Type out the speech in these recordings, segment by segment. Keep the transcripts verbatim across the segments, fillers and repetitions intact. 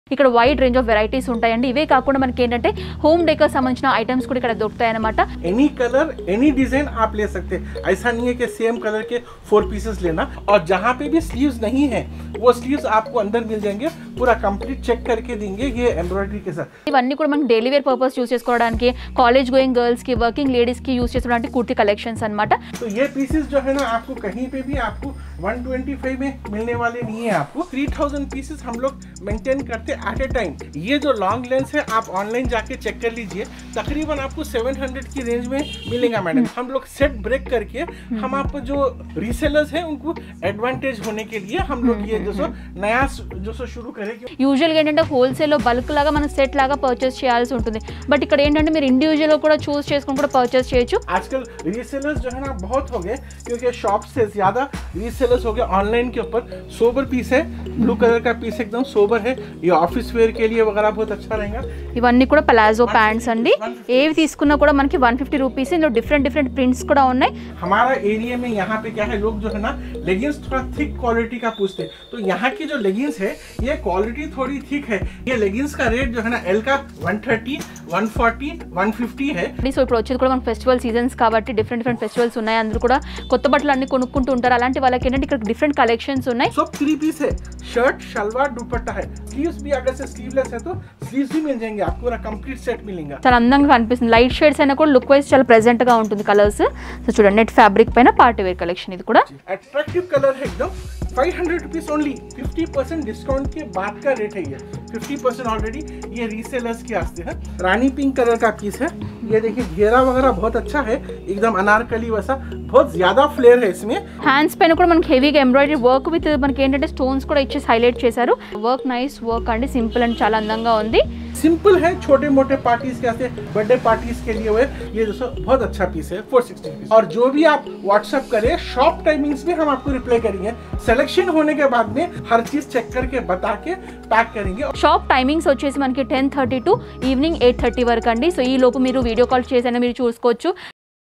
ఇక్కడ wide range of varieties ఉంటాయండి. ఇవే కాకుండా మనకి ఏంటంటే హోమ్ డెకర్ సంబంధించిన ఐటమ్స్ కూడా ఇక్కడ దొరుకుతాయి అన్నమాట. एनी कलर एनी डिजाइन आप ले सकते हैं, ऐसा नहीं है कि सेम कलर के फोर पीसेस लेना. और जहाँ पे भी स्लीव्स नहीं है वो स्लीव्स आपको अंदर मिल जाएंगे, पूरा कंप्लीट चेक करके देंगे ये एम्ब्रॉयडरी के साथ. ఇవన్నీ కూడా మనకి డైలీ వేర్ పర్పస్ యూస్ చేసుకోవడానికి, కాలేజ్ గోయింగ్ గర్ల్స్ కి, వర్కింగ్ లేడీస్ కి యూస్ చేసుకోవడానికి కుర్తీ కలెక్షన్స్ అన్నమాట. तो ये पीसेस जो है ना आपको कहीं पे भी आपको वन ट्वेंटी फाइव में मिलने वाले नहीं है. आपको थ्री थाउज़ेंड पीसेस हम लोग मेंटेन करते एट ए टाइम. ये जो लॉन्ग लेंस है आप ऑनलाइन जाके चेक कर लीजिए, तकरीबन आपको सेवन हंड्रेड की रेंज में मिलेगा मैडम. हम लोग सेट ब्रेक करके हम आपको जो रीसेलर्स हैं उनको एडवांटेज होने के लिए हम लोग ये जो सो नया जो सो शुरू करेंगे. యూజువల్గా ఏంటంటే హోల్సేల్లో బల్క్ లాగా మనం సెట్ లాగా పర్చేస్ చేయాల్సి ఉంటుంది. బట్ ఇక్కడ ఏంటంటే మీరు ఇండివిజువల్ కూడా చూస్ చేసుకొని కూడా పర్చేస్ చేయొచ్చు. आजकल रीसेलर्स जो है ना बहुत हो गए, क्योंकि शॉप से ज्यादा रीसेलर्स हो गए ऑनलाइन के ऊपर. सोबर पीस है, ब्लू कलर का पीस एकदम सोबर है, ये ऑफिस वेयर के लिए वगैरह बहुत अच्छा रहेगा. ఇవన్నీ కూడా ప్లాజో ప్యాంట్స్ అండి. ఏవి తీసుకున్నా కూడా మనకి వన్ ఫిఫ్టీ రూపీస్. ఇందులో డిఫరెంట్ డిఫరెంట్ ప్రింట్స్ కూడా ఉన్నాయి. हमारा एरिया में यहाँ पे क्या है, लोग जो है ना लेगिंग्स थोड़ा थिक क्वालिटी का पूछते हैं, तो यहाँ की जो लेगिंग्स है ये क्वालिटी थोड़ी थिक है. ये लेगिंग्स का रेट जो है ना एल का one thirty, one forty, one fifty है. సో ఇప్పుడు వచ్చేది కూడా మన ఫెస్టివల్ సీజన్స్ కాబట్టి డిఫరెంట్ డిఫరెంట్ ఫెస్టివల్స్ ఉన్నాయి. అందరూ కూడా కొత్త బట్టలు అన్ని కొనుక్కుంటూ ఉంటారు. అలాంటి వాళ్ళకి ఏంటంటే ఇక్కడ డిఫరెంట్ కలెక్షన్స్ ఉన్నాయి. सब थ्री पीस है, शर्ट शलवार दुपट्टा है. स्लीव्स भी अगर से स्लीवलेस है तो स्लीव्स भी मिल जाएंगे आपको, पूरा कंप्लीट सेट मिलेगा. చాలా అందంగా కనిపిస్తుంది. లైట్ షేడ్స్ అయినా కూడా లుక్ వైజ్ చాలా ప్రెజెంట్ గా ఉంటుంది కలర్స్. సో చూడండి నెట్ ఫ్యాబ్రిక్ పైన పార్టీ వేర్ కలెక్షన్ ఇది కూడా. अट्रैक्टिव कलर है एकदम. Five hundred rupees only, fifty percent discount के बाद का रेट है ये. फिफ्टी परसेंट ऑलरेडी ये रीसेलर्स के वास्ते है. रानी पिंक कलर का पीस है. ये देखिए घेरा वगैरह बहुत अच्छा है, एकदम अनारकली वैसा, बहुत ज्यादा फ्लेयर है इसमें. హ్యాండ్స్ పైన కూడా మనకి హెవీగా ఎంబ్రాయిడరీ వర్క్ విత్ మనకి ఏంటంటే స్టోన్స్ కూడా ఇచ్చేసి హైలైట్ చేశారు. వర్క్ నైస్ వర్క్ అండి, సింపుల్ అండ్ చాలా అందంగా ఉంది. सिंपल है, छोटे मोटे पार्टीज के वास्ते, बर्थडे पार्टीज के लिए हुए ये दोस्तों बहुत अच्छा पीस है. Four sixty rupees. और जो भी आप व्हाट्सएप करें शॉप टाइमिंग्स में हम आपको रिप्लाई करेंगे. सिलेक्शन होने के बाद में हर चीज चेक करके बता के पैक करेंगे. షాప్ టైమింగ్స్ వచ్చేసి మనకి ten thirty to evening eight thirty వరకు అండి. సో ఈ లోపు మీరు వీడియో కాల్ చేసైనా మీరు చూసుకోవచ్చు.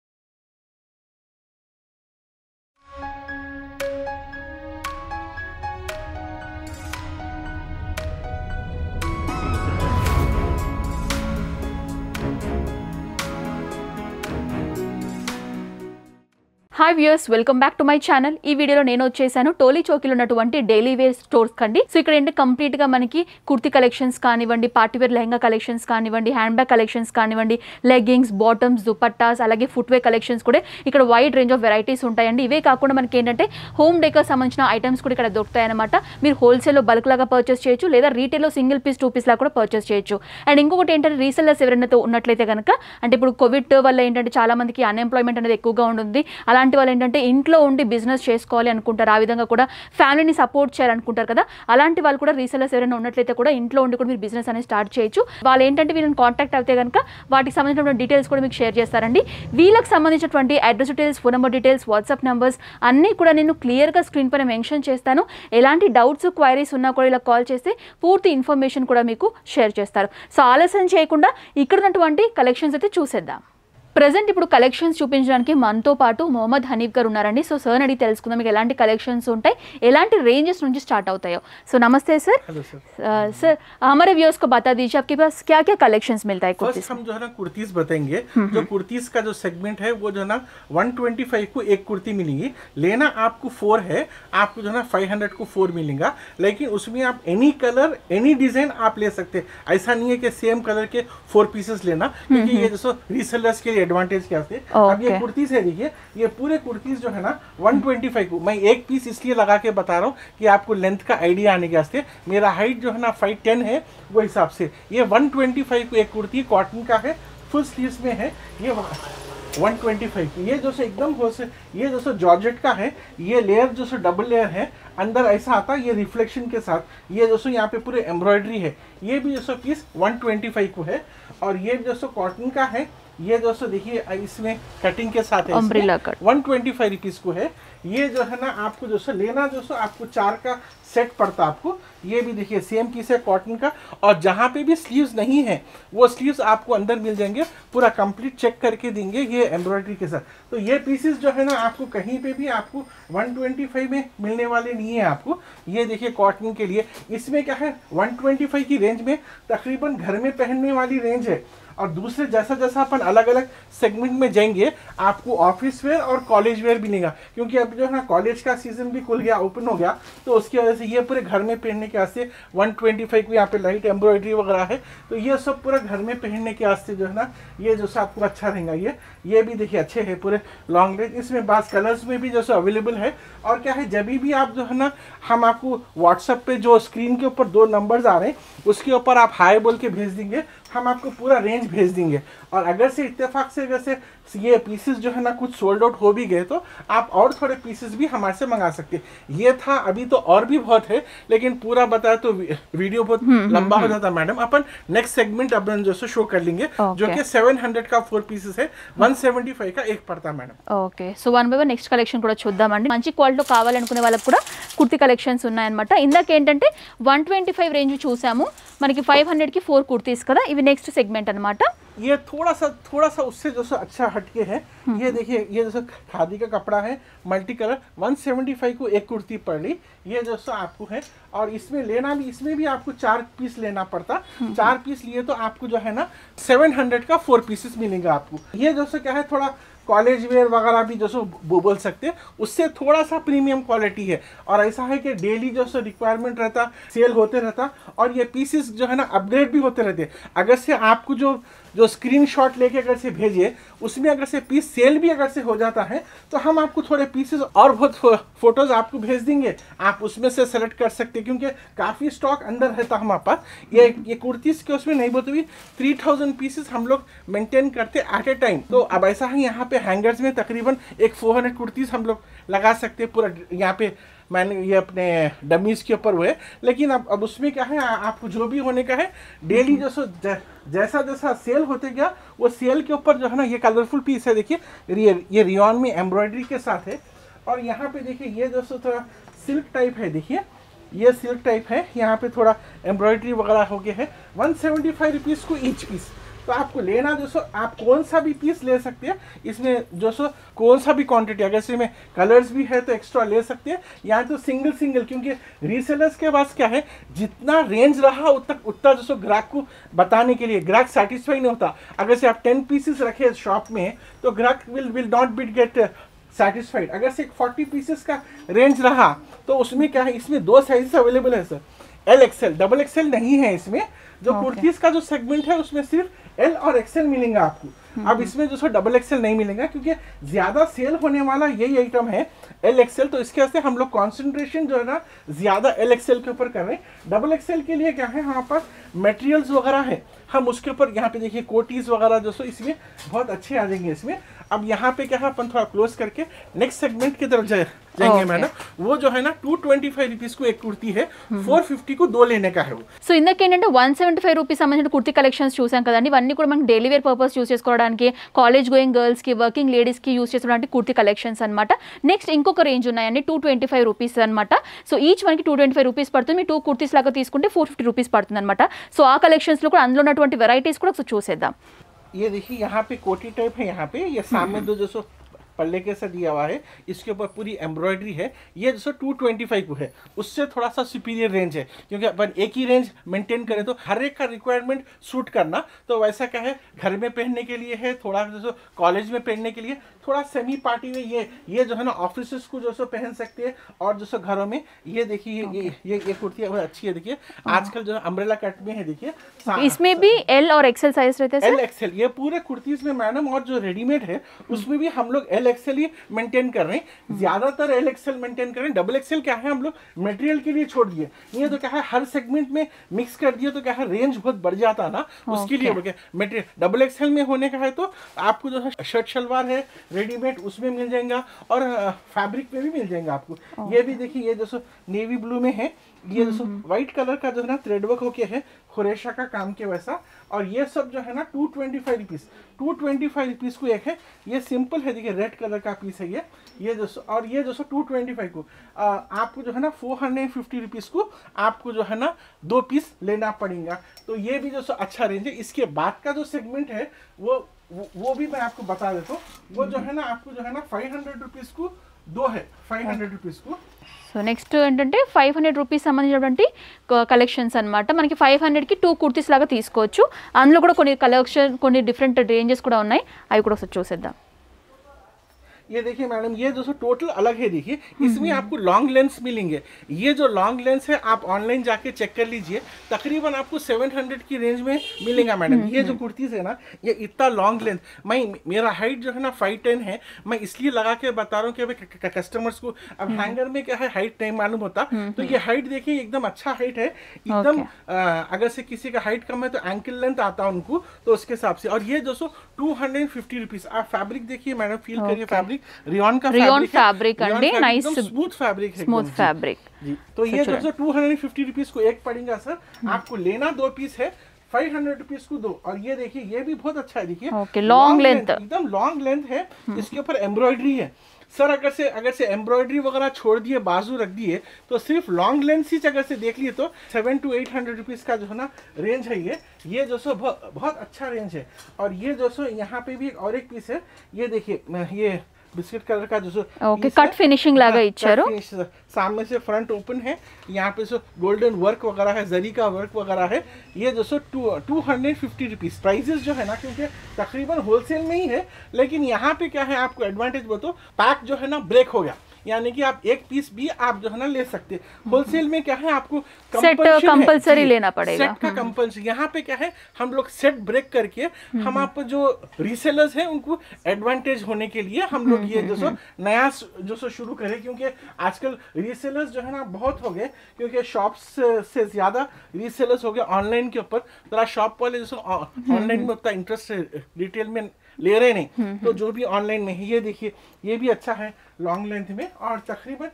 Hi viewers, welcome back to my channel. ఈ వీడియోలో నేను వచ్చేసాను టోలీ చౌకీలో ఉన్నటువంటి డైలీ వేర్ స్టోర్స్ కండి. సో ఇక్కడ ఏంటి కంప్లీట్ గా మనకి కుర్తీ కలెక్షన్స్ కానివ్వండి, పార్టీ వేర్ లెహంగా కలెక్షన్స్ కానివ్వండి, హ్యాండ్ బ్యాగ్ కలెక్షన్స్ కానివ్వండి, లెగ్గింగ్స్, బాటమ్స్, దుపట్టాస్, అలాగే ఫుట్ వేర్ కలెక్షన్స్ కూడా ఇక్కడ వైడ్ రేంజ్ ఆఫ్ వెరైటీస్ ఉంటాయండి. ఇవే కాకుండా మనకి ఏంటంటే హోమ్ డెకర్ సంబంధించిన ఐటమ్స్ కూడా ఇక్కడ దొరుకుతాయి అనమాట. మీరు హోల్సేల్లో బల్క్ లాగా పర్చేస్ చేయొచ్చు, లేదా రీటైల్లో సింగిల్ పీస్ టూ పీస్ లాగా కూడా పర్చేస్ చేయొచ్చు. అండ్ ఇంకొకటి ఏంటంటే రీసెల్లర్స్ ఎవరైనా ఉన్నట్లయితే కనుక, అంటే ఇప్పుడు కోవిడ్ వల్ల ఏంటంటే చాలా మందికి అన్ఎంప్లాయ్మెంట్ అనేది ఎక్కువగా ఉంటుంది. అలాంటి వాళ్ళు ఏంటంటే ఇంట్లో ఉండి బిజినెస్ చేసుకోవాలి అనుకుంటారు, ఆ విధంగా కూడా ఫ్యామిలీని సపోర్ట్ చేయాలనుకుంటారు కదా. అలాంటి వాళ్ళు కూడా రీసెల్లర్స్ ఎవరైనా ఉన్నట్లయితే కూడా ఇంట్లో ఉండి కూడా మీరు బిజినెస్ అనేది స్టార్ట్ చేయొచ్చు. వాళ్ళు ఏంటంటే వీళ్ళని కాంటాక్ట్ అయితే కనుక వాటికి సంబంధించినటువంటి డీటెయిల్స్ కూడా మీకు షేర్ చేస్తారండి. వీళ్ళకి సంబంధించినటువంటి address details, phone number details, WhatsApp numbers అన్నీ కూడా నేను క్లియర్గా స్క్రీన్ పైన మెన్షన్ చేస్తాను. ఎలాంటి డౌట్స్, క్వైరీస్ ఉన్నా కూడా ఇలా కాల్ చేస్తే పూర్తి ఇన్ఫర్మేషన్ కూడా మీకు షేర్ చేస్తారు. సో ఆలస్యం చేయకుండా ఇక్కడ ఉన్నటువంటి కలెక్షన్స్ అయితే చూసేద్దాం. ప్రెజెంట్ ఇప్పుడు కలెక్షన్స్ చూపించడానికి మనతో పాటు మొహమ్మద్ హనీఫ్ గారు ఉన్నారండి. సో సార్ అడిగి తెలుసుకుందాం మీకు ఎలాంటి కలెక్షన్స్ ఉంటాయి, ఎలాంటి రేంజెస్ నుంచి స్టార్ట్ అవుతాయో. సో नमस्ते सर. Hello sir. सर हमारे व्यूअर्स को बता दीजिए आपके पास क्या क्या कलेक्शंस मिलता है कुर्तीज. फर्स्ट हम जो है ना कुर्तीज बताएंगे. जो कुर्तीज का जो सेगमेंट है वो जो है ना वन ट्वेंटी फाइव को एक कुर्ती मिलेगी. लेना आपको फोर है, आपको जो है ना फाइव हंड्रेड को फोर मिलेगा. लेकिन उसमें आप एनी कलर एनी डिजाइन आप ले सकते हैं. ऐसा नहीं है कि सेम कलर के फोर पीसेस लेना, क्योंकि ये जैसे रीसेलर्स के एडवांटेज क्या है. अब ये कुर्तीज है, देखिए ये पूरे कुर्तीज जो है ना वन ट्वेंटी फाइव को मैं एक पीस इसलिए लगा के बता रहा हूँ कि आपको लेंथ का आइडिया आने के वास्ते. मेरा हाइट जो है ना फाइव टेन है, वो हिसाब से ये वन ट्वेंटी फाइव को एक कुर्ती कॉटन का है, फुल स्लीव्स में है. ये वन ट्वेंटी फाइव की ये जो से एकदम हो से ये जो सो जॉर्जेट का है. ये लेयर जो सो डबल लेयर है, अंदर ऐसा आता है ये रिफ्लेक्शन के साथ. ये जो सो यहाँ पे पूरे एम्ब्रॉयडरी है. ये भी जो सो पीस वन ट्वेंटी फाइव को है. और ये जो सो कॉटन का है, ये दोस्तों देखिए इसमें कटिंग के साथ है, umbrella cut one twenty five rupees को है। ये जो है ना आपको दोस्तों लेना दोस्तों आपको चार का सेट पड़ता आपको। ये भी देखिए सेम पीस है कॉटन का, और जहाँ पे भी स्लीव्स नहीं है वो स्लीव्स आपको अंदर मिल जाएंगे, पूरा कंप्लीट चेक करके देंगे ये एम्ब्रॉयडरी के साथ। तो ये पीसेस जो है ना आपको कहीं पे भी आपको वन ट्वेंटी फाइव में मिलने वाले नहीं है आपको। ये देखिए कॉटन के लिए इसमें क्या है वन ट्वेंटी फाइव की रेंज में तकरीबन घर में पहनने वाली रेंज है, और दूसरे जैसा जैसा अपन अलग अलग सेगमेंट में जाएंगे आपको ऑफिस वेयर और कॉलेज वेयर मिलेगा, क्योंकि अब जो है ना कॉलेज का सीजन भी खुल गया, ओपन हो गया, तो उसकी वजह से ये पूरे घर में पहनने के वास्ते वन ट्वेंटी फाइव को यहाँ पे लाइट एम्ब्रॉयडरी वगैरह है, तो ये सब पूरा घर में पहनने के वास्ते जो है ना ये जो सा आपको अच्छा रहेगा। ये ये भी देखिए अच्छे है पूरे लॉन्ग रेंज, इसमें बास कलर्स में भी जैसे अवेलेबल है। और क्या है जब भी आप जो है ना हम आपको व्हाट्सएप पे जो स्क्रीन के ऊपर दो नंबर्स आ रहे हैं उसके ऊपर आप हाई बोल के भेज देंगे, हम आपको पूरा रेंज भेज देंगे। और अगर से इत्तेफाक से अगर से ये पीसेस जो है ना कुछ सोल्ड आउट हो भी गए तो आप और थोड़े पीसेस भी हमारे से मंगा सकते हैं। ये था, अभी तो और भी बहुत है, लेकिन पूरा बताया तो वीडियो बहुत लंबा हो जाता मैडम। अपन नेक्स्ट सेगमेंट अपन जो शो कर लेंगे जो कि सेवन हंड्रेड का फोर पीसेस है, वन सेवेंटी फाइव का एक पड़ता madam. Okay so one by one next collection కూడా చూద్దామండి। మంచి క్వాలిటీలో కావాలనుకునే వాళ్ళకి కూడా కుర్తి కలెక్షన్స్ ఉన్నాయన్నమాట। ఇందాక ఏంటంటే వన్ ట్వంటీ ఫైవ్ రేంజ్ చూసాము, మనకి ఫైవ్ హండ్రెడ్కి ఫోర్ కుర్తీస్ కదా, ఇవి నెక్స్ట్ సెగ్మెంట్ అనమాట। ये थोड़ा सा थोड़ा सा उससे जो अच्छा हटके है। ये देखिए ये जैसे खादी का कपड़ा है multi colour, one seventy five को एक कुर्ती पड़ ली, ये जो आपको है। और इसमें लेना भी इसमें भी आपको चार पीस लेना पड़ता, चार पीस लिए तो आपको जो है ना सेवन हंड्रेड का फोर पीसेस मिलेगा आपको। ये जो क्या है थोड़ा कॉलेज वेयर वगैरह भी जो सो बोल सकते हैं, उससे थोड़ा सा प्रीमियम क्वालिटी है। और ऐसा है कि डेली जो सो रिक्वायरमेंट रहता, सेल होते रहता, और ये पीसेस जो है ना अपग्रेड भी होते रहते। अगर से आपको जो जो स्क्रीनशॉट लेके अगर से भेजे उसमें अगर से पीस सेल भी अगर से हो जाता है तो हम आपको थोड़े पीसेस और बहुत फोटोज आपको भेज देंगे, आप उसमें से सेलेक्ट कर सकते हैं, क्योंकि काफ़ी स्टॉक अंदर रहता हमारे पास। ये ये कुर्तीस के उसमें नहीं बोलते हुई थ्री थाउजेंड पीसेस हम लोग मेंटेन करते एट ए टाइम। तो अब ऐसा है यहाँ पे हैंगर्स में तकरीबन एक फोर हंड्रेड कुर्तीस हम लोग लगा सकते हैं पूरा। यहाँ पे मैंने ये अपने डमीज के ऊपर हुए, लेकिन अब अब उसमें क्या है आपको जो भी होने का है डेली जो सो जैसा जैसा सेल होते गया वो सेल के ऊपर जो है ना ये कलरफुल पीस है। देखिए ये ये रियॉन में एम्ब्रॉयडरी के साथ है, और यहाँ पे देखिए ये जो सो थोड़ा सिल्क टाइप है, देखिए ये सिल्क टाइप है, यहाँ पे थोड़ा एम्ब्रॉयडरी वगैरह हो गया है। वन सेवेंटी फाइव रुपीज़ को ईच पीस। तो आपको लेना जो सो आप कौन सा भी पीस ले सकते हैं, इसमें जो सो कौन सा भी क्वांटिटी, अगर इसमें कलर्स भी है तो एक्स्ट्रा ले सकते हैं, या तो सिंगल सिंगल, क्योंकि रीसेलर्स के पास क्या है जितना रेंज रहा उतना उतना जो सो ग्राहक को बताने के लिए ग्राहक सेटिस्फाई नहीं होता। अगर से आप टेन पीसेस रखे शॉप में तो ग्राहक will will not be get satisfied. अगर से फोर्टी पीसेस का रेंज रहा तो उसमें क्या है, इसमें दो साइजेस अवेलेबल है sir, L XL, double XL नहीं है इसमें। जो okay. कुर्तीस का जो सेगमेंट है उसमें सिर्फ एल और एक्सएल मिलेगा आपको। अब इसमें जो सो डबल एक्सएल नहीं मिलेगा, क्योंकि ज्यादा सेल होने वाला यही आइटम है एल एक्सएल, तो इसके वास्ते हम लोग कॉन्सेंट्रेशन जो है ना ज्यादा एल एक्सएल के ऊपर कर रहे हैं। डबल एक्सएल के लिए क्या है हमारे पास मटेरियल्स वगैरह है, हम उसके ऊपर यहाँ पे देखिए कोटीज वगैरह जो सो इसमें बहुत अच्छे आ जाएंगे इसमें। अब यहाँ पे क्या है अपन थोड़ा क्लोज करके नेक्स्ट सेगमेंट की तरफ जाए जाएंगे मैडम। वो जो है ना टू ट्वेंटी फाइव रुपीज को एक कुर्ती है, फोर फिफ्टी को दो लेने का है वो। సో ఇందాకేంటంటే వన్ సెవెంటీ ఫైవ్ రూపీస్ సంబంధించిన కుర్తీ కలెక్షన్స్ చూసాం కదండి, ఇవన్నీ కూడా మనకి డైలీ వేర్ పర్పస్ యూస్ చేసుకోవడానికి, కాలేజ్ గోయింగ్ గర్ల్స్ కి, వర్కింగ్ లేడీస్ కి యూస్ చేసుకోవడానికి కుర్తీ కలెక్షన్స్ అనమాట। నెక్స్ట్ ఇంకొక రేంజ్ ఉన్నాయండి టూ ట్వంటీ ఫైవ్ రూపీస్ అనమాట। సో ఈచ్ మనకి టూ ట్వంటీ ఫైవ్ రూపీస్ పడుతుంది, మీ టూ కుర్తీస్ లాగా తీసుకుంటే ఫోర్ ఫిఫ్టీ రూపీస్ పడుతుంది అనమాట। సో ఆ కలెక్షన్స్ లో కూడా అందులో ఉన్నటువంటి వెరైటీస్ కూడా ఒకసారి చూసేద్దాం। ये देखिए यहाँ पे कोटी टाइप है, यहाँ पे ये सामने दो जो सो पल्ले के साथ दिया हुआ है, इसके ऊपर पूरी एम्ब्रॉयडरी है। ये जो टू ट्वेंटी फाइव को है, उससे थोड़ा सा सुपीरियर रेंज है, क्योंकि अपन एक ही रेंज मेंटेन करें तो हर एक का रिक्वायरमेंट सूट करना। तो वैसा क्या है घर में पहनने के लिए है, थोड़ा जो कॉलेज में पहनने के लिए, थोड़ा सेमी पार्टी में ये ये जो है ना ऑफिस को जो सो पहन सकते हैं, और जो सो घरों में। ये देखिए okay. ये ये ये कुर्ती बहुत अच्छी है, देखिए आजकल जो अम्ब्रेला कट में है, देखिए इसमें भी एल और एक्सएल साइज रहते हैं। एल एक्सएल ये पूरे कुर्तीज में मैडम, और जो रेडीमेड है उसमें भी हम लोग एल एक्सएल ही मेंटेन कर रहे हैं, ज्यादातर एल एक्सएल मेंटेन कर रहे हैं। डबल एक्सएल क्या है हम लोग मटेरियल के लिए छोड़ दिए, ये तो क्या है हर सेगमेंट में मिक्स कर दिए, तो क्या है रेंज बहुत बढ़ जाता ना, उसके लिए मटेरियल डबल एक्सएल में होने का है तो आपको जो है शर्ट शलवार है रेडीमेड उसमें मिल जाएगा, और फैब्रिक में भी मिल जाएगा आपको। ये भी देखिए ये जैसे नेवी ब्लू में है, ये जो व्हाइट कलर का जो है ना थ्रेड वर्क होके है खुरेशा का काम के वैसा, और ये सब जो है ना two twenty five rupees two twenty five rupees को एक है। ये सिंपल है, देखिए रेड कलर का पीस है ये ये जो और ये जो टू ट्वेंटी फाइव को आ, आपको जो है ना फोर हंड्रेड फिफ्टी रुपीज को आपको जो है ना दो पीस लेना पड़ेगा। तो ये भी जो अच्छा रेंज है। इसके बाद का जो सेगमेंट है वो वो, वो भी मैं आपको बता देता हूँ। वो जो है ना आपको जो है ना फाइव हंड्रेड रुपीज को दो है, फाइव हंड्रेड रुपीज को। సో నెక్స్ట్ ఏంటంటే ఫైవ్ హండ్రెడ్ రూపీస్ సంబంధించినటువంటి కలెక్షన్స్ అనమాట. మనకి ఫైవ్ హండ్రెడ్కి టూ కుర్తీస్ లాగా తీసుకోవచ్చు. అందులో కూడా కొన్ని కలెక్షన్ కొన్ని డిఫరెంట్ రేంజెస్ కూడా ఉన్నాయి, అవి కూడా ఒకసారి చూసేద్దాం. ये देखिए मैडम, ये जो टोटल अलग है, देखिए इसमें आपको लॉन्ग लेंस मिलेंगे। ये जो लॉन्ग लेंस है आप ऑनलाइन जाके चेक कर लीजिए, तकरीबन आपको सेवन हंड्रेड की रेंज में मिलेगा मैडम। ये जो कुर्तीज़ है ना, ये इतना लॉन्ग लेंथ, मैं मेरा हाइट जो है ना फाइव टेन है, मैं इसलिए लगा के बता रहा हूँ कि भाई कस्टमर्स को अब हैंगर में क्या है हाइट नहीं मालूम होता, तो ये हाइट देखिए एकदम अच्छा हाइट है एकदम। अगर से किसी का हाइट कम है तो एंकल लेंथ आता है उनको, तो उसके हिसाब से। और ये जो so two hundred fifty rupees. आप फैब्रिक देखिए मैडम, फील करिए फैब्रिक रियॉन का रियॉन फैब्रिक अंडी नाइस स्मूथ फैब्रिक है, स्मूथ फैब्रिक जी। तो ये जो है टू हंड्रेड फिफ्टी रुपीज को एक पड़ेगा सर, आपको लेना दो पीस है, फाइव हंड्रेड रुपीज को दो। और ये देखिए ये भी बहुत अच्छा है, देखिए ओके लॉन्ग लेंथ, एकदम लॉन्ग लेंथ है। इसके ऊपर एम्ब्रॉयडरी है सर। अगर से अगर से एम्ब्रॉयडरी वगैरह छोड़ दिए, बाजू रख दिए, तो सिर्फ लॉन्ग लेंथ ही अगर से देख लिए तो seven two eight hundred rupees का जो है ना रेंज है ये ये जो सो बहुत बहुत अच्छा रेंज है। और ये जो सो यहाँ पे भी एक और एक पीस है, ये देखिए ये बिस्किट कलर का जो सो ओके कट फिनिशिंग लागा इच्छारो, सामने से फ्रंट ओपन है, यहाँ पे सो गोल्डन वर्क वगैरह है, जरी का वर्क वगैरह है। ये जो so two two hundred fifty rupees prices जो है ना, क्योंकि तकरीबन होलसेल में ही है, लेकिन यहाँ पे क्या है आपको एडवांटेज बताओ, पैक जो है ना ब्रेक हो गया, यानी कि आप एक पीस भी आप जो है ना ले सकते हैं। होलसेल में क्या है आपको सेट कंपलसरी लेना पड़ेगा, सेट का कंपलसरी। यहाँ पे क्या है हम लोग सेट ब्रेक करके हम आप जो रीसेलर्स हैं उनको एडवांटेज होने के लिए हम लोग ये जो सो नया जो सो शुरू करें, क्योंकि आजकल रीसेलर्स जो है ना बहुत हो गए, क्योंकि शॉप्स से ज्यादा रीसेलर्स हो गए ऑनलाइन के ऊपर। जरा शॉप वाले जो ऑनलाइन में उतना इंटरेस्ट रिटेल में ले रहे नहीं, तो जो भी ऑनलाइन में है। ये देखिए ये भी अच्छा है लॉन्ग लेंथ में। और तकरीबन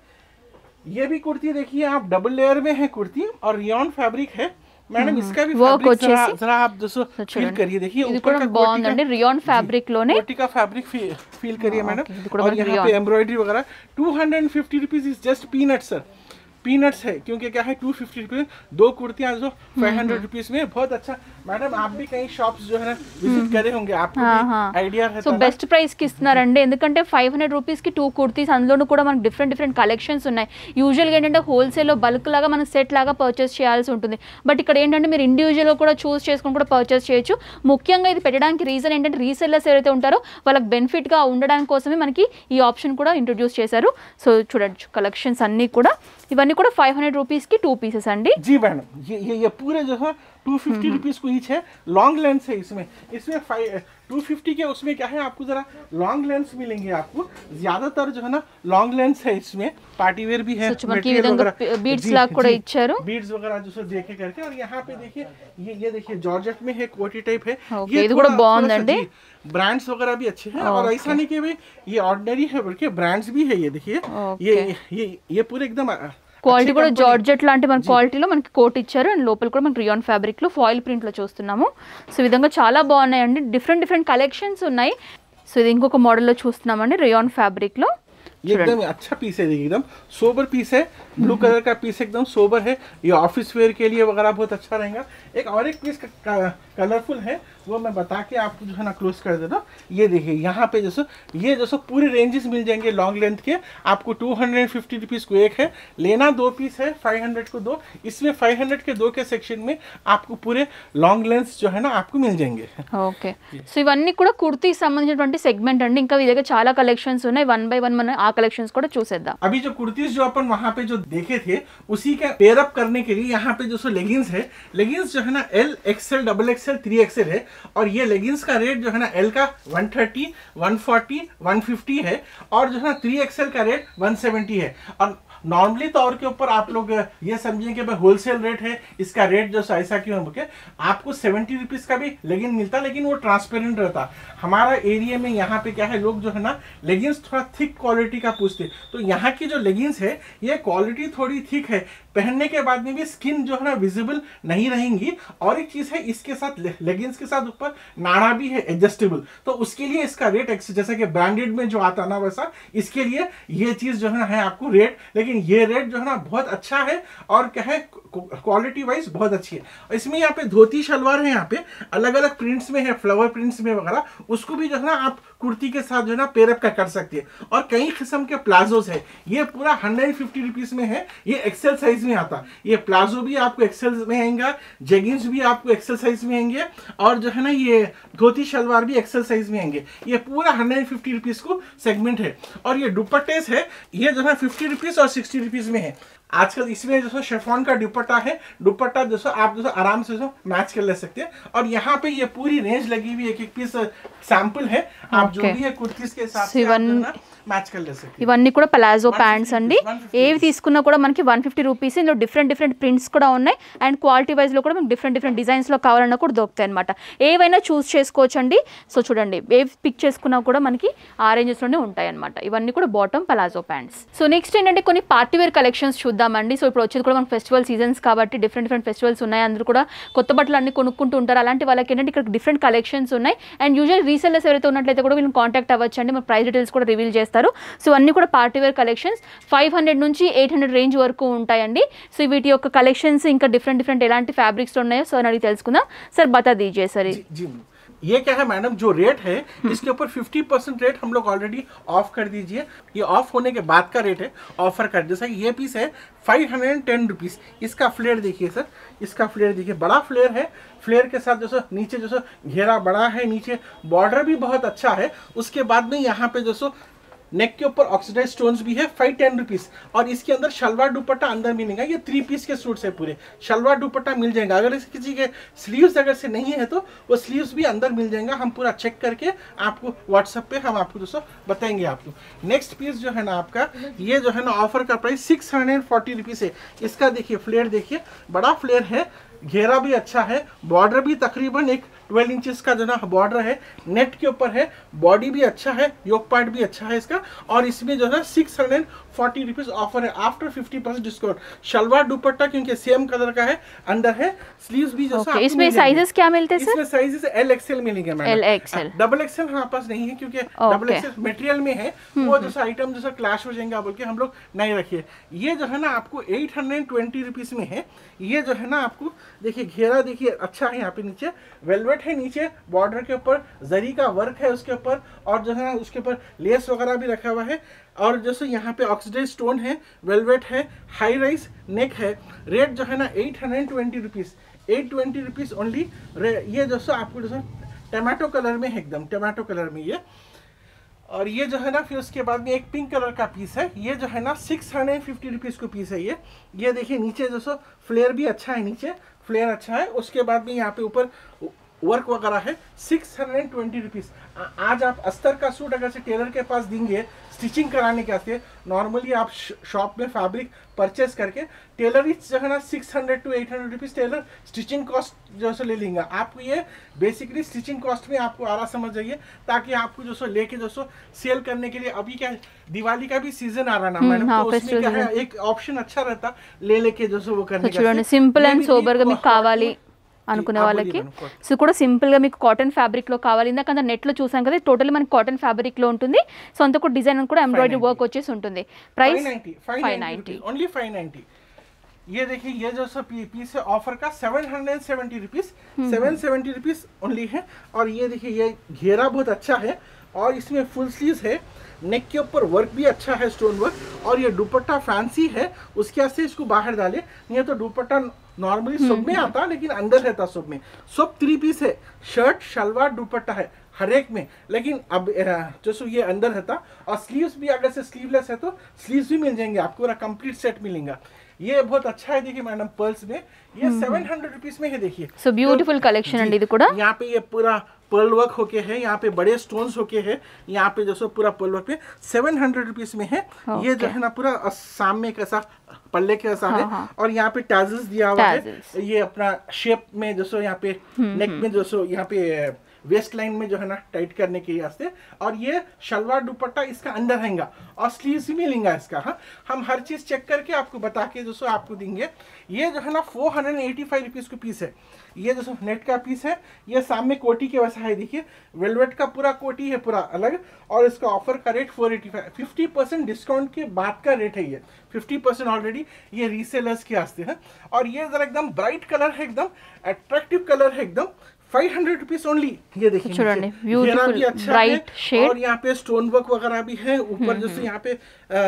ये भी कुर्ती देखिए आप डबल लेयर में है कुर्ती, और रियॉन फैब्रिक है मैडम। इसका भी फैब्रिक जरा जरा आप दोस्तों फील करिए, देखिए ऊपर का బాగుందండి रियॉन फैब्रिक लोने कोटी का फैब्रिक फील करिए मैडम। और यहाँ पे एम्ब्रॉयडरी वगैरह two hundred fifty rupees is just peanut sir, peanuts है, क्योंकि क्या है टू फिफ्टी रुपीज दो कुर्तियां जो फाइव हंड्रेड रुपीज में बहुत अच्छा। मैडम आप भी कहीं शॉप्स जो है ना विजिट करे होंगे, आपको भी ఐడియా है। సో బెస్ట్ ప్రైస్ కి ఇస్తున్నారండి, ఎందుకంటే ఫైవ్ హండ్రెడ్ రూపీస్ కి టూ కుర్తీస్, అందులోనూ కూడా మనకి డిఫరెంట్ డిఫరెంట్ కలెక్షన్స్ ఉన్నాయి. యూజువల్గా ఏంటంటే హోల్సేల్లో బల్క్ లాగా మనం సెట్ లాగా పర్చేస్ చేయాల్సి ఉంటుంది, బట్ ఇక్కడ ఏంటంటే మీరు ఇండివిజువల్గా కూడా చూస్ చేసుకొని కూడా పర్చేస్ చేయొచ్చు. ముఖ్యంగా ఇది పెట్టడానికి రీజన్ ఏంటంటే రీసెల్లర్స్ ఎవరైతే ఉంటారో వాళ్ళకి బెనిఫిట్గా ఉండడానికి కోసమే మనకి ఈ ఆప్షన్ కూడా ఇంట్రొడ్యూస్ చేశారు. సో చూడొచ్చు కలెక్షన్స్ అన్నీ కూడా, ఇవన్నీ కూడా ఫైవ్ హండ్రెడ్ రూపీస్ కి టూ పీసెస్ అండి. जी मैडम, ये ये ये पूरे जो है टू फिफ्टी रुपीज को ईच है। लॉन्ग लेंस है इसमें, इसमें फाइव टू फिफ्टी के उसमें क्या है आपको जरा लॉन्ग लेंस मिलेंगे, आपको ज्यादातर जो है ना लॉन्ग लेंस है इसमें। पार्टी वेयर भी है, बीड्स लाग కూడా ఇచ్చారు, बीड्स वगैरह जो सो देखे करके। और यहाँ पे देखिए ये ये देखिए जॉर्जेट में है, कोटी टाइप है, ये ఇది కూడా బాగుందండి। ब्रांड्स वगैरह भी अच्छे हैं, और ऐसा नहीं कि भाई ये ऑर्डिनरी है बल्कि ब्रांड्स भी है। ये देखिए ये ये ये पूरे एकदम క్వాలిటీ కూడా జార్జెట్ లాంటి మన క్వాలిటీలో మనకి కోట్ ఇచ్చారు, అండ్ లోపల కూడా మనకి రియాన్ ఫ్యాబ్రిక్ లో ఫాయిల్ ప్రింట్ లో చూస్తున్నాము. సో ఈ విధంగా చాలా బాగున్నాయండి, డిఫరెంట్ డిఫరెంట్ కలెక్షన్స్ ఉన్నాయి. సో ఇది ఇంకొక మోడల్ లో చూస్తున్నామండి రియాన్ ఫ్యాబ్రిక్ లో. ये एकदम अच्छा पीस है, देखिए एकदम सोबर पीस है, ब्लू कलर का पीस एकदम सोबर है। ये ऑफिस वेयर के लिए वगैरह बहुत अच्छा रहेगा। एक और एक पीस कलरफुल है, वो मैं बता के आपको जो है ना क्लोज कर देता हूँ। ये देखिए यहाँ पे जैसे ये जैसे पूरे रेंजेस मिल जाएंगे लॉन्ग लेंथ के, आपको टू हंड्रेड फिफ्टी रुपीज को एक है, लेना दो पीस है, फाइव हंड्रेड को दो। इसमें फाइव हंड्रेड के दो के सेक्शन में आपको पूरे लॉन्ग लेंथ जो है ना आपको मिल जाएंगे। ఓకే, సో ఇవన్నీ కూడా కుర్తీ సంబంధించినటువంటి సెగ్మెంట్ అండి. ఇంకా వీళ్ళ దగ్గర చాలా కలెక్షన్స్ ఉన్నాయి, వన్ బై వన్ మనం ఆ కలెక్షన్స్ కూడా చూసేద్దాం. अभी जो कुर्तीज जो अपन वहां पे जो देखे थे उसी का पेयर अप करने के लिए यहाँ पे जो सो लेगिंग्स है, लेगिंग्स जो है ना L XL double XL three XL है। और ये लेगिंग्स का रेट जो है ना एल का one thirty one forty one fifty है, और जो है ना थ्री एक्सएल का रेट वन सेवेंटी है। और नॉर्मली तौर के ऊपर आप लोग ये समझें कि भाई होलसेल रेट है, इसका रेट जो ऐसा क्यों है, आपको सेवेंटी रुपीज का भी लेगिन मिलता, लेकिन वो ट्रांसपेरेंट रहता। हमारा एरिया में यहाँ पे क्या है, लोग जो है ना लेगिंग्स थोड़ा थिक क्वालिटी का पूछते, तो यहाँ की जो लेगिंग्स है ये क्वालिटी थोड़ी थिक है, पहनने के बाद में भी स्किन जो है ना विजिबल नहीं रहेंगी। और एक चीज है, इसके साथ लेगिंग्स के साथ ऊपर नाड़ा भी है एडजस्टेबल, तो उसके लिए इसका रेट एक्स जैसा कि ब्रांडेड में जो आता ना वैसा इसके लिए ये चीज जो है ना है आपको रेट, लेकिन ये रेट जो है ना बहुत अच्छा है और क्या है क्वालिटी वाइज बहुत अच्छी है। इसमें यहाँ पे धोती शलवार है, यहाँ पे अलग अलग प्रिंट्स में है, फ्लावर प्रिंट्स में वगैरह, उसको भी जो है ना आप कुर्ती के साथ जो है ना पेरअप का कर सकते हैं। और कई किस्म के प्लाजोस है, ये पूरा हंड्रेड फिफ्टी रुपीज में है, ये एक्सेल साइज में आता। ये प्लाजो भी आपको एक्सेल में आएंगे, जेगिंग्स भी आपको एक्सेल साइज में आएंगे, और जो है ना ये धोती शलवार भी एक्सेल साइज में आएंगे। ये पूरा हंड्रेड फिफ्टी रुपीज को सेगमेंट है। और ये दुपट्टेस है, ये जो है फिफ्टी रुपीज और सिक्सटी रुपीज में है। आजकल इसमें जो शेफॉन का दुपट्टा है, दुपट्टा जो आप जो आराम से जो मैच कर ले सकते हैं। और यहाँ पे ये पूरी रेंज लगी हुई एक एक पीस सैंपल है, आप जो भी है कुर्तीस के हिसाब से आप మ్యాచ్ కలేసి ఇవన్నీ కూడా ప్లాజో ప్యాంట్స్ అండి. ఏవి తీసుకున్నా కూడా మనకి వన్ ఫిఫ్టీ రూపీస్. ఇందులో డిఫరెంట్ డిఫరెంట్ ప్రింట్స్ కూడా ఉన్నాయి అండ్ క్వాలిటీ వైజ్లో కూడా మనకి డిఫరెంట్ డిఫరెంట్ డిజైన్స్లో కావాలన్నా కూడా దొరుకుతాయి అనమాట. ఏవైనా చూస్ చేసుకోవచ్చు అండి. సో చూడండి, ఏవి పిక్ చేసుకున్నా కూడా మనకి ఆ రేంజెస్లోనే ఉంటాయి అనమాట. ఇవన్నీ కూడా bottom palazzo pants. So next ఏంటంటే కొన్ని పార్టీ వేర్ కలెక్షన్స్ చూద్దామండి. సో ఇప్పుడు వచ్చేది కూడా మనకి ఫెస్టివల్ సీజన్స్ కాబట్టి డిఫరెంట్ డిఫరెంట్ ఫెస్టివల్స్ ఉన్నాయి. అందరూ కూడా కొత్త బట్టలు అన్ని కొనుక్కుంటూ ఉంటారు. అలాంటి వాళ్ళకి ఏంటంటే ఇక్కడ డిఫరెంట్ కలెక్షన్స్ ఉన్నాయి. అండ్ యూజువల్ రీసెల్లర్స్ ఎవరైతే ఉన్నట్లయితే కూడా వీళ్ళని కాంటాక్ట్ అవ్వచ్చు అండి. మన ప్రైస్ డీటెయిల్స్ కూడా రివీల్ చేస్తారు. సో అన్ని కూడా party wear collections five hundred నుంచి ఎయిట్ హండ్రెడ్ రేంజ్ వరకు ఉంటాయండి. సో వీటి యొక్క కలెక్షన్స్ ఇంకా డిఫరెంట్ డిఫరెంట్ ఎలాంటి ఫ్యాబ్రిక్స్ ఉన్నాయో సో అని అడిగి తెలుసుకుందాం. సార్ బతా దీజిए सर. ये क्या है मैडम, जो रेट है इसके ऊपर फिफ्टी परसेंट रेट हम लोग ऑलरेडी ऑफ कर दीजिए. ये ऑफ होने के बाद का रेट है, ऑफर कर. जैसा ये पीस है five hundred and ten rupees. इसका फ्लेयर देखिए सर, इसका फ्लेयर देखिए, बड़ा फ्लेयर है. फ्लेयर के साथ जैसे नीचे जैसे घेरा बड़ा है, नीचे बॉर्डर भी बहुत अच्छा है. उसके बाद में यहाँ पे जैसे नेक के ऊपर ऑक्सीडाइज स्टोन्स भी है, फाइव टेन रुपीज. और इसके अंदर शलवार दुपट्टा अंदर मिलेगा. ये थ्री पीस के सूट्स है पूरे, शलवार दुपट्टा मिल जाएगा. अगर इस किसी के स्लीव्स अगर से नहीं है तो वो स्लीव्स भी अंदर मिल जाएगा. हम पूरा चेक करके आपको व्हाट्सएप पे हम आपको दोस्तों बताएंगे आपको. नेक्स्ट पीस जो है ना आपका, ये जो है ना ऑफर का price six hundred forty rupees है. इसका देखिए फ्लेयर देखिए, बड़ा फ्लेयर है, घेरा भी अच्छा है, बॉर्डर भी तकरीबन एक ट्वेल्व इंचेस का जो ना बॉर्डर है, नेट के ऊपर है, बॉडी भी अच्छा है, योक पार्ट भी अच्छा है इसका. और इसमें जो है six hundred forty rupees offer है after fifty percent discount. Salwar dupatta क्योंकि सेम कलर का है, अंदर है, स्लीव्स भी जैसा okay, इसमें साइजेस क्या मिलते हैं सर? इसमें साइजेस एल एक्सएल मिलेंगे madam. L XL, double XL हमारे पास नहीं है क्योंकि डबल एक्सएल मटेरियल में है, वो जैसा आइटम जैसा क्लैश हो जाएंगे बोल के हम लोग नहीं रखिए. ये जो है ना आपको एट हंड्रेड ट्वेंटी रुपीज में है. ये जो है ना आपको देखिए घेरा देखिए अच्छा है, यहाँ पे नीचे वेलवेट है, नीचे बॉर्डर के ऊपर जरी का वर्क है उसके ऊपर, और जो है ना उसके ऊपर लेस वगैरह भी रखा हुआ है. और जैसे यहाँ पे ऑक्सीडाइज स्टोन है, वेलवेट है, हाई राइज नेक है. रेट जो है ना eight hundred twenty rupees, eight twenty rupees only. ये जैसे आपको जैसे टमाटो कलर में है, एकदम टमाटो कलर में ये. और ये जो है ना फिर उसके बाद में एक पिंक कलर का पीस है. ये जो है ना सिक्स हंड्रेड फिफ्टी रुपीज़ को पीस है ये. ये देखिए नीचे जैसे फ्लेयर भी अच्छा है, नीचे फ्लेयर अच्छा है. उसके बाद में यहाँ पे ऊपर वर्क वगैरह है. Six hundred twenty rupees. आज आप अस्तर का सूट अगर से टेलर के पास देंगे स्टिचिंग कराने के वास्ते, नॉर्मली आप शॉप में फैब्रिक परचेस करके टेलर जो है ना six hundred two eight hundred rupees tailor stitching cost जो है ले लेंगे. आपको ये बेसिकली स्टिचिंग कॉस्ट में आपको आ रहा समझ जाइए, ताकि आपको जो सो लेके जो सो सेल करने के लिए. अभी क्या दिवाली का भी सीजन आ रहा ना मैडम, तो उसमें क्या है एक ऑप्शन अच्छा रहता ले लेके जो सो वो करने का. सिंपल एंड सोबर గా మీకు కావాలి అనుకునే వాళ్ళకి సో కూడా సింపుల్గా మీకు కాటన్ ఫ్యాబ్రిక్లో కావాలి. ఇందాక నెట్లో చూసాం కదా, టోటల్ మనకి కాటన్ ఫ్యాబ్రిక్లో ఉంటుంది. సో అంతా కూడా డిజైన్ కూడా ఎంబ్రాయిడరీ వర్క్ వచ్చేసి ఉంటుంది. Price five ninety only five ninety. ये देखिए ये जो सब पीस है ऑफर का seven hundred seventy rupees, seven seventy rupees only है. और ये देखिए ये घेरा बहुत अच्छा है, और इसमें फुल स्लीव्स है, नेक के ऊपर वर्क भी अच्छा है, स्टोन वर्क. और ये दुपट्टा फैंसी है, उसके वास्ते इसको बाहर डाले. नहीं तो दुपट्टा नॉर्मली सब में आता, लेकिन अंदर रहता सब में. सब थ्री पीस है, शर्ट शलवार दुपट्टा है हर एक में. लेकिन अब जो सो ये अंदर रहता. और स्लीव्स भी अगर से स्लीवलेस है तो स्लीव्स भी मिल जाएंगे आपको, पूरा कंप्लीट सेट मिलेगा. ये बहुत अच्छा है. देखिए मैडम पर्ल्स में ये सेवन हंड्रेड रुपीज में है. देखिए సో బ్యూటిఫుల్ కలెక్షన్ అండి ఇది కూడా. यहाँ पे ये पूरा पर्ल वर्क होके है, यहाँ पे बड़े स्टोन्स होके है, यहाँ पे जैसे पूरा पर्ल वर्क पे सेवन हंड्रेड रुपीज में है. ये जो है ना पूरा सामने कैसा पल्ले के ऐसा है, और यहाँ पे टैजल्स दिया हुआ है. ये अपना शेप में जैसे यहाँ पे नेक में जैसे यहाँ पे वेस्ट लाइन में जो है ना टाइट करने के वास्ते। और ये शलवार दुपट्टा इसका अंदर रहेगा और स्लीव्स भी मिलेगा इसका। हाँ, हम हर चीज चेक करके आपको बता के दोस्तों आपको देंगे। ये जो है ना four hundred eighty five rupees का पीस है। ये दोस्तों नेट का पीस है। ये सामने कोटी के वैसा है, देखिए वेलवेट का पूरा कोटी है पूरा अलग। और इसका ऑफर का rate four eighty five, fifty percent discount के बाद का रेट है ये। फिफ्टी परसेंट ऑलरेडी ये रीसेलर्स के वास्ते है। और ये जरा एकदम ब्राइट कलर है, एकदम अट्रैक्टिव कलर है, एकदम फाइव हंड्रेड रुपीज ओनली। ये देखिए घेरा भी अच्छा है और यहाँ पे स्टोन वर्क वगैरह भी है ऊपर। जैसे यहाँ पे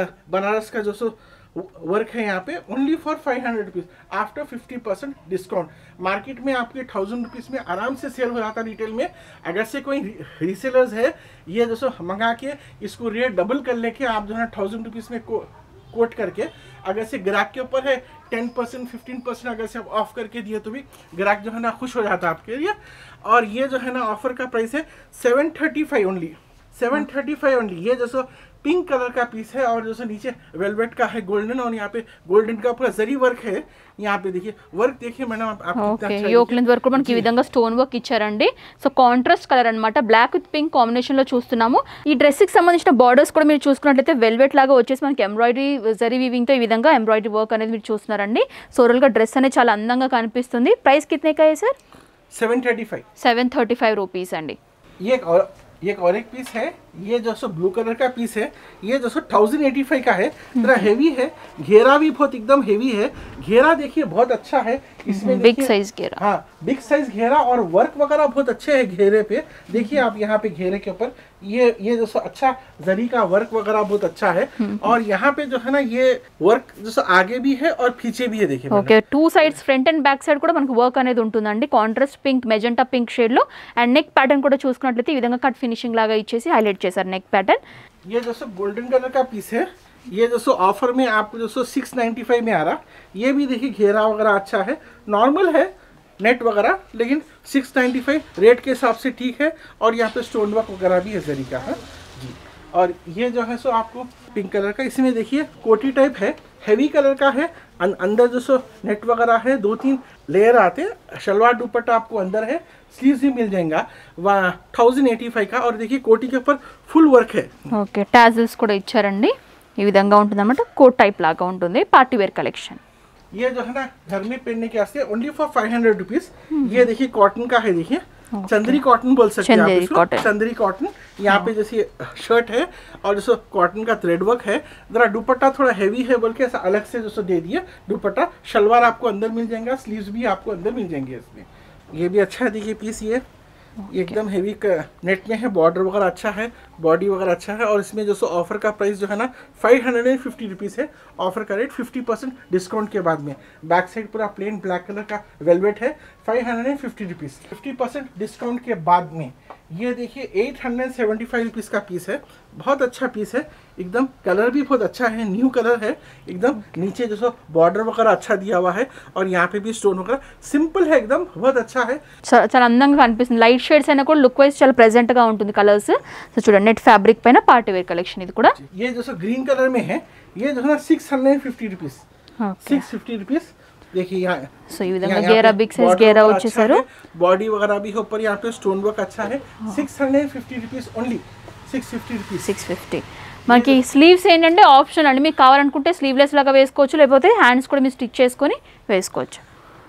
बनारस का जो सो वर्क है यहाँ पे, only for five hundred rupees after fifty percent discount. Market में आपके थाउजेंड रुपीज में आराम से सेल हो जाता रिटेल में। अगर से कोई रीसेलर्स है, ये दोस्तों मंगा के इसको रेट डबल कर लेके आप जो है थाउजेंड रुपीज में को, कोट करके, अगर से ग्राहक के ऊपर है टेन परसेंट फिफ्टीन परसेंट अगर से आप ऑफ करके दिए तो भी ग्राहक जो है ना खुश हो जाता है आपके लिए। और ये जो है ना ऑफर का प्राइस है seven thirty five only, seven thirty five only. ये जैसे पिंक कलर का पीस है और जैसे नीचे वेलवेट का है गोल्डन, और यहाँ पे गोल्डन का पूरा जरी वर्क है। यहाँ पे देखिए वर्क देखिए मैडम आप ఓకే యోక్ లెంత్ వర్క్ కూడా మనకి ఈ విధంగా స్టోన్ వర్క్ ఇచ్చారండి. సో కాంట్రాస్ట్ కలర్ అన్నమాట, బ్లాక్ విత్ పింక్ కాంబినేషన్ లో చూస్తున్నాము. ఈ డ్రెస్ కి సంబంధించిన బార్డర్స్ కూడా మీరు చూసుకున్నట్లయితే వెల్వెట్ లాగా వచ్చేసి మనకి ఎంబ్రాయిడరీ జరీ వీవింగ్ తో ఈ విధంగా ఎంబ్రాయిడరీ వర్క్ అనేది మీరు చూస్తున్నారండి. సో ఓవరాల్ గా డ్రెస్ అనేది చాలా అందంగా కనిపిస్తుంది. ప్రైస్ కితనే का है सर? Seven thirty five, seven thirty five rupees అండి. ये एक और ये एक और एक पीस है। ये जो सो ब्लू कलर का पीस है, ये जो सो थाउजेंड एटी फाइव का है, थोड़ा हेवी है, घेरा भी बहुत एकदम हेवी है। घेरा देखिए बहुत अच्छा है इसमें, बिग साइज घेरा, हाँ बिग साइज घेरा और वर्क वगैरह बहुत अच्छे है घेरे पे। देखिए आप यहाँ पे घेरे के ऊपर ये ये जो सो अच्छा जरी का वर्क वगैरह बहुत अच्छा है। और यहाँ पे जो है ना ये वर्क जो सो आगे भी है और पीछे भी है। देखिए okay two sides front and back side కూడా మనకు వర్క్ అనేది ఉంటుందండి. Contrast pink magenta pink shade లో. అండ్ నెక్ ప్యాటర్న్ కూడా చూసుకున్నట్లయితే ఈ విధంగా కట్ ఫినిషింగ్ లాగా ఇచ్చేసి హైలైట్ చేశారు నెక్ ప్యాటర్న్. ये जो सो गोल्डन कलर का पीस है, ये जो सो ऑफर में आपको जो सो सिक्स नाइन्टी फाइव में आ रहा। ये भी देखिए घेरा वगैरह अच्छा है, नॉर्मल है नेट वगैरह, लेकिन सिक्स नाइन्टी फाइव रेट के हिसाब से ठीक है। और यहाँ पे स्टोन वर्क वगैरह भी है जरी का है जी। और ये जो है सो आपको पिंक कलर का, इसमें देखिए कोटी टाइप है, हैवी कलर का है। अं, अंदर जो सो नेट वगैरह है, दो तीन लेयर आते हैं। शलवार दुपट्टा आपको अंदर है, स्लीव्स भी मिल जाएगा वहाँ थाउजेंड एटी फाइव का। और देखिए कोटी के ऊपर फुल वर्क है. ఓకే టాజిల్స్ కూడా ఇచ్చారండి. ఈ విధంగా ఉంటుందన్నమాట, కోట్ టైప్ లాగా ఉంటుంది. Party wear collection. ये जो है ना घर में पहनने के वास्ते only for five hundred rupees. ये देखिए कॉटन का है, देखिए चंदरी कॉटन बोल सकते हैं आप इसको, चंदरी कॉटन। यहाँ पे जैसे शर्ट है और जैसे कॉटन का थ्रेड वर्क है। जरा दुपट्टा थोड़ा हैवी है बोल के ऐसा अलग से जैसे दे दिए दुपट्टा। शलवार आपको अंदर मिल जाएगा, स्लीव्स भी आपको अंदर मिल जाएंगे इसमें। ये भी अच्छा है, देखिए पीस ये एकदम हेवी नेट में है, बॉर्डर वगैरह अच्छा है, बॉडी वगैरह अच्छा है। और इसमें जो सो ऑफर का प्राइस जो है ना five hundred and fifty rupees है। ऑफर का रेट फिफ्टी परसेंट डिस्काउंट के बाद में। बैक साइड पूरा प्लेन ब्लैक कलर का वेलवेट है, five hundred and fifty rupees fifty percent discount के बाद में। ये देखिए eight hundred seventy five rupees का पीस है, बहुत अच्छा पीस है एकदम। कलर भी बहुत अच्छा है, न्यू कलर है एकदम। नीचे जो सो बॉर्डर वगैरह अच्छा दिया हुआ है और यहाँ पे भी स्टोन वगैरह सिंपल है एकदम, बहुत अच्छा है। చాలా అందంగా కనిపిస్తుంది. లైట్ షేడ్స్ అయినా కూడా లుక్ వైజ్ చాలా ప్రెజెంట్ గా ఉంటుంది కలర్స్. సో చూడండి నెట్ ఫ్యాబ్రిక్ పైన పార్టీ వేర్ కలెక్షన్ ఇది కూడా. ये जो सो ग्रीन कलर में है, ये जो है ना six hundred fifty rupees six fifty rupees देखिए यहाँ। సో ఈ విధంగా గేరా బిగ్ సైజ్ గేరా వచ్చేసారు. बॉडी वगैरह भी है ऊपर, यहाँ पे स्टोन वर्क अच्छा है। Six hundred fifty rupees only, six fifty rupees six fifty. మనకి స్లీవ్స్ ఏంటంటే ఆప్షన్ అండి, మీకు కావాలనుకుంటే స్లీవ్లెస్ లాగా వేసుకోవచ్చు, లేకపోతే హ్యాండ్స్ కూడా మీరు స్టిచ్ చేసుకొని వేసుకోవచ్చు.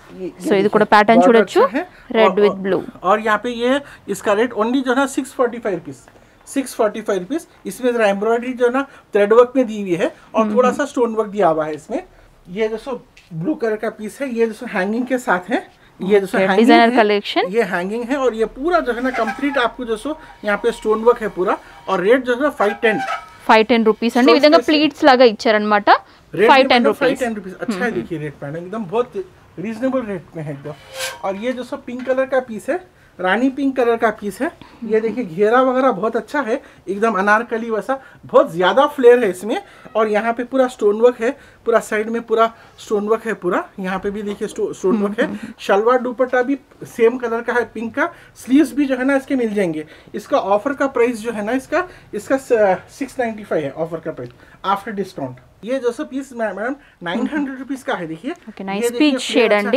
సో ఇది కూడా ప్యాటర్న్ చూడొచ్చు, రెడ్ విత్ బ్లూ. और यहाँ पे ये इसका रेट ओनली जो है ना six forty five rupees six forty five rupees. इसमें जरा एम्ब्रॉयडरी जो है ना थ्रेड वर्क में दी हुई है और थोड़ा सा स्टोन वर्क दिया हुआ है इसमें। ये जो सो ब्लू कलर का पीस है, ये जो सो हैंगिंग के साथ है। ये जो सो डिजाइनर कलेक्शन, ये हैंगिंग है। और ये पूरा जो है ना कंप्लीट आपको जो सो यहाँ पे स्टोन वर्क है पूरा। और रेट जो है ना five ten five ten rupees అండి. ఈ విధంగా ప్లీట్స్ లాగా ఇచ్చారనమాట. Five ten rupees ten rupees अच्छा है। देखिए रेट पैटर्न एकदम बहुत रीजनेबल रेट में है एकदम। और ये जो सब पिंक कलर का पीस है, रानी पिंक कलर का पीस है। ये देखिए घेरा वगैरह बहुत अच्छा है एकदम अनारकली वैसा, बहुत ज़्यादा फ्लेयर है इसमें। और यहाँ पे पूरा स्टोन वर्क है, पूरा साइड में पूरा स्टोन वर्क है पूरा। यहाँ पे भी देखिए स्टोन वर्क है। शलवार दुपट्टा भी सेम कलर का है पिंक का। स्लीव्स भी जो है ना इसके मिल जाएंगे। इसका ऑफर का प्राइस जो है ना इसका इसका सिक्स नाइन्टी फाइव है ऑफर का प्राइस आफ्टर डिस्काउंट। ये जो सो piece madam nine hundred rupees का है। देखिए ఓకే నైస్ పీచ్ షేడ్ అండి.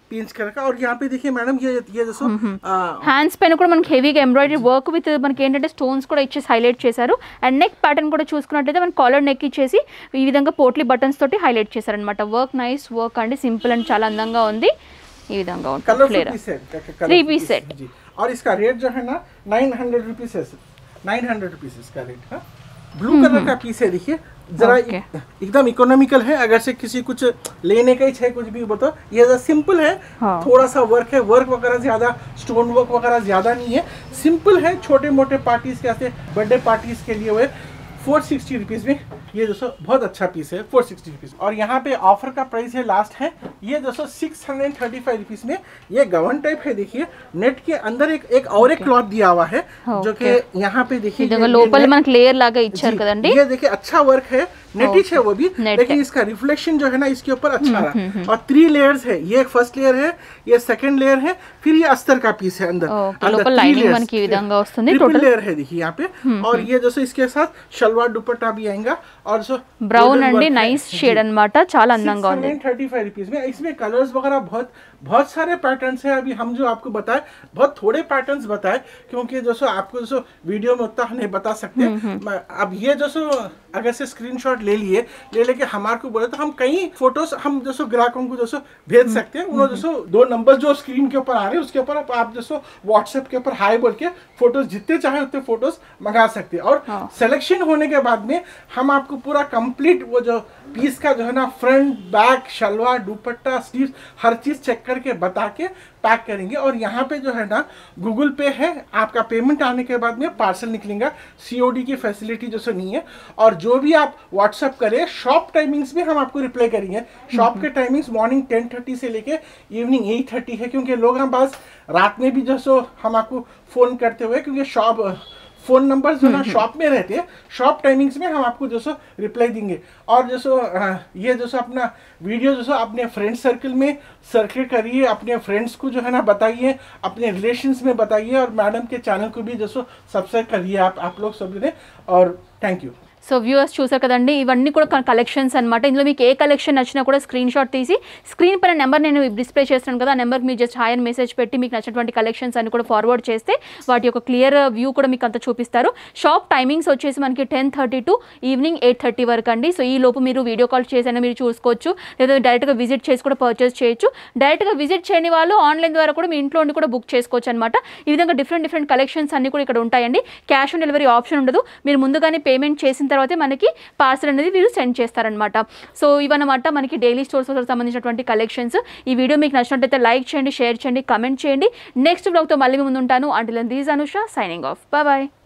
पिंच कर रखा। और यहाँ पे देखिए मैडम ये ये जैसे హ్యాండ్స్ పైన కూడా మనకి హెవీగా ఎంబ్రాయిడరీ వర్క్ విత్ మనకి ఏంటంటే స్టోన్స్ కూడా ఇచ్చేసి హైలైట్ చేశారు. అండ్ నెక్ ప్యాటర్న్ కూడా చూసుకున్నట్లయితే మన కాలర్ నెక్ ఇచ్చేసి ఈ విధంగా పోట్లీ బటన్స్ తోటి హైలైట్ చేశారనమాట. వర్క్ నైస్ వర్క్ అండి, సింపుల్ అండ్ చాలా అందంగా ఉంది. ఈ విధంగా ఉంటుంది ఫ్లేర్ త్రీ పీస్ సెట్. और इसका रेट जो है ना नाइन हंड्रेड रुपीज है, नाइन हंड्रेड रुपीज इसका रेट है. ब्लू कलर का पीस है, देखिए जरा Okay. एकदम इकोनॉमिकल है. अगर से किसी कुछ लेने का ही है कुछ भी बताओ, ये सिंपल है. हाँ. थोड़ा सा वर्क है, वर्क वगैरह ज्यादा स्टोन वर्क वगैरह ज्यादा नहीं है, सिंपल है. छोटे मोटे पार्टीज के ऐसे बर्थडे पार्टीज के लिए हुए फोर सिक्सटी रुपीज में ये दोस्तों बहुत अच्छा पीस है, फोर सिक्सटी रुपीज. और यहाँ पे ऑफर का प्राइस है लास्ट है ये दोस्तों six hundred thirty five rupees में. ये गवन टाइप है, देखिए नेट के अंदर एक एक और एक क्लॉथ दिया हुआ है जो कि यहाँ पे देखिए విధంగా లోపల మనకి లేయర్ లాగా ఇచ్చారు కదండి. ये देखिए अच्छा वर्क है, नेटिश है वो भी, लेकिन इसका रिफ्लेक्शन जो है ना इसके ऊपर अच्छा रहा. और थ्री लेयर्स है, ये एक फर्स्ट लेयर है, ये सेकंड लेयर है, फिर ये अस्तर का पीस है अंदर. లోపల లైనింగ్ మనకి ఈ విధంగా వస్తుంది. टोटल लेयर है देखिए यहाँ पे. और ये जैसे इसके साथ शलवार दुपट्टा भी आएगा. और जो బ్రౌన్ అండి నైస్ షేడ్ అన్నమాట, చాలా అందంగా ఉంది. थर्टी फाइव रुपीज में इसमें कलर्स वगैरह बहुत बहुत सारे पैटर्न्स है. अभी हम जो आपको बताए बहुत थोड़े पैटर्न्स बताए, क्योंकि जो सो आपको जो वीडियो में उतना नहीं बता सकते. अब ये जो सो अगर से स्क्रीनशॉट ले लिए ले लेके हमारे को बोले तो हम कई फोटोज हम जो सो ग्राहकों को जो सो भेज सकते हैं. उन्होंने जो सो दो नंबर जो स्क्रीन के ऊपर आ रहे हैं उसके ऊपर आप जो सो व्हाट्सएप के ऊपर हाई बोल के फोटोज जितने चाहे उतने फोटोज मंगा सकते हैं. और सिलेक्शन होने के बाद में हम आपको पूरा कंप्लीट वो जो पीस का जो है ना front back shalwar dupatta sleeves हर चीज चेक करके बता के पैक करेंगे. और यहाँ पे जो है ना गूगल पे है, आपका पेमेंट आने के बाद में पार्सल निकलेगा. सीओडी की फैसिलिटी जो सो नहीं है. और जो भी आप व्हाट्सएप करें शॉप टाइमिंग्स में हम आपको रिप्लाई करेंगे. शॉप के टाइमिंग्स मॉर्निंग टेन थर्टी से लेके इवनिंग एट थर्टी है, क्योंकि लोग हम पास रात में भी जो सो हम आपको फोन करते हुए, क्योंकि शॉप फोन नंबर जो ना शॉप में रहते हैं, शॉप टाइमिंग्स में हम आपको जो सो रिप्लाई देंगे. और जो सो ये जो सो अपना वीडियो जो सो अपने फ्रेंड सर्कल में सर्कुलेट करिए, अपने फ्रेंड्स को जो है ना बताइए, अपने रिलेशंस में बताइए. और मैडम के चैनल को भी जो सो सब्सक्राइब करिए आप आप लोग सब ने. और थैंक यू. సో వ్యూవర్స్ చూసారు కదండి, ఇవన్నీ కూడా కలెక్షన్స్ అనమాట. ఇందులో మీకు ఏ కలెక్షన్ నచ్చినా కూడా స్క్రీన్ షాట్ తీసి స్క్రీన్ పైన నెంబర్ నేను డిస్ప్లే చేస్తున్నాను కదా, ఆ నెంబర్కి మీరు జస్ట్ హాయ్ అని మెసేజ్ పెట్టి మీకు నచ్చినటువంటి కలెక్షన్స్ అన్ని కూడా ఫార్వర్డ్ చేస్తే వాటి యొక్క క్లియర్ వ్యూ కూడా మీకు అంతా చూపిస్తారు. షాప్ టైమింగ్స్ వచ్చేసి మనకి ten thirty to evening eight thirty వరకు అండి. సో ఈ లోపు మీరు వీడియో కాల్ చేసైనా మీరు చూసుకోవచ్చు, లేదా డైరెక్ట్గా విజిట్ చేసి కూడా పర్చేస్ చేయొచ్చు. డైరెక్ట్గా విజిట్ చేయని వాళ్ళు ఆన్లైన్ ద్వారా కూడా మీ ఇంట్లో ఉండి కూడా బుక్ చేసుకోవచ్చు అనమాట. ఈ విధంగా డిఫరెంట్ డిఫరెంట్ కలెక్షన్స్ అన్ని కూడా ఇక్కడ ఉంటాయండి. క్యాష్ ఆన్ డెలివరీ ఆప్షన్ ఉండదు, మీరు ముందుగానే పేమెంట్ చేసిన తర్వాతే మనకి పార్సల్ అనేది వీరు సెండ్ చేస్తారనమాట. సో ఇవన్నమాట మనకి డైలీ స్టోర్స్ సంబంధించినటువంటి కలెక్షన్స్. ఈ వీడియో మీకు నచ్చినట్లయితే లైక్ చేయండి, షేర్ చేయండి, కమెంట్ చేయండి. నెక్స్ట్ బ్లాగ్తో మళ్ళీ ముందు ఉంటాను. Until then this Anusha signing off. Bye bye.